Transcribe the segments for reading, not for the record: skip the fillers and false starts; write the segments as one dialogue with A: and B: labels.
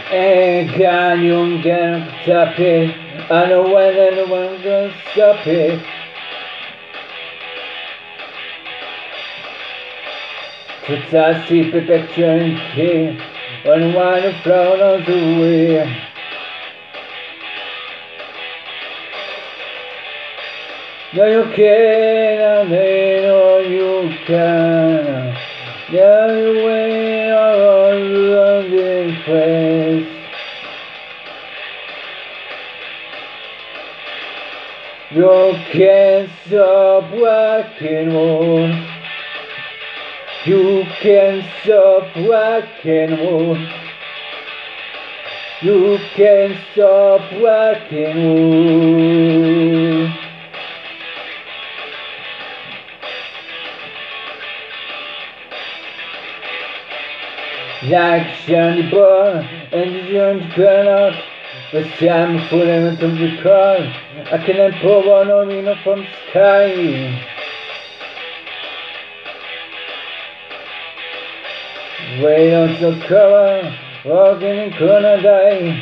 A: And can you get stop it? I know when anyone gonna stop it. Fantastic perfection key when one float on the way. No, you can, no, you can. Yeah, you way on the place. You can't stop working on. You can't stop working on. You can't stop working on. Like Johnny Boy and the young cannot. But time for them to recall. I cannot pour one on me from the sky. Wait until cover, walking in corner die.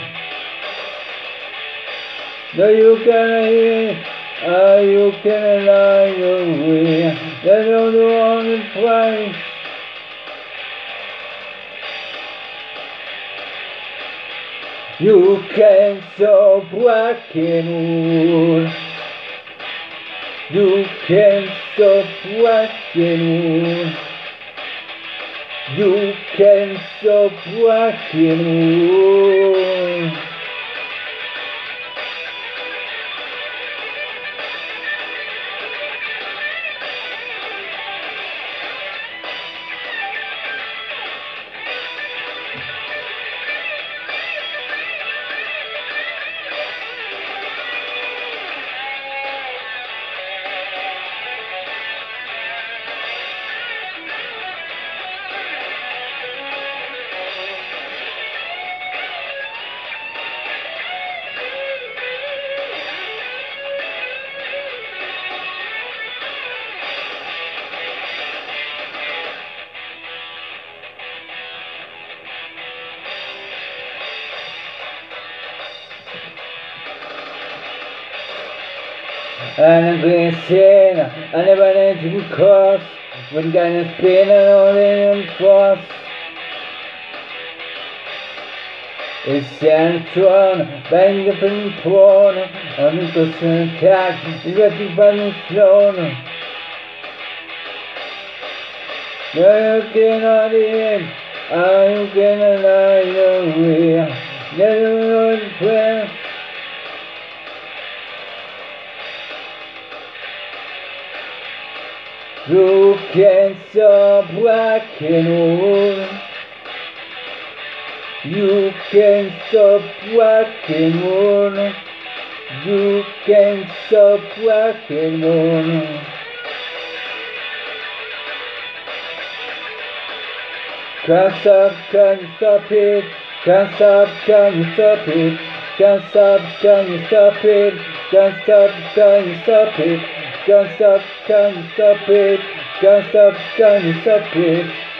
A: No, you cannot hear, you cannot lie your way. That's all the only price. You can't stop working on. You can't stop working on. You can't stop working on. And I'm going to say, I never need to cross when guidance pain and all in force. It's stand strong, bang the film porn, on the person attack, is ready by the throne. No, you cannot eat, you cannot lie your way, never know the prayer. You can't stop working on. You can't stop working on. You can't stop working on. Can't stop, can you stop it? Can't stop, can you stop it? Can't stop, can you stop it? Can't stop, can you stop it? Can't stop, can you stop it? Can't stop, can you stop it?